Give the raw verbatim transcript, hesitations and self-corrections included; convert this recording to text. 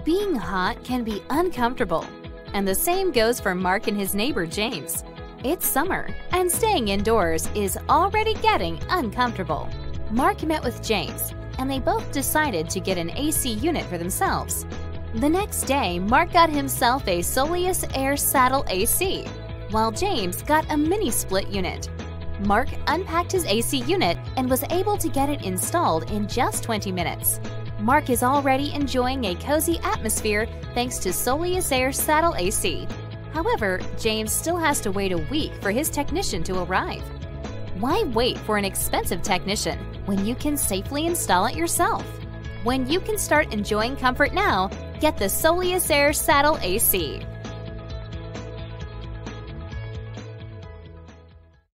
Being hot can be uncomfortable, and the same goes for Mark and his neighbor James. It's summer, and staying indoors is already getting uncomfortable. Mark met with James, and they both decided to get an A C unit for themselves. The next day, Mark got himself a Soleus Air Saddle A C, while James got a mini split unit. Mark unpacked his A C unit and was able to get it installed in just twenty minutes. Mark is already enjoying a cozy atmosphere thanks to Soleus Air Saddle A C. However, James still has to wait a week for his technician to arrive. Why wait for an expensive technician when you can safely install it yourself? When you can start enjoying comfort now, get the Soleus Air Saddle A C.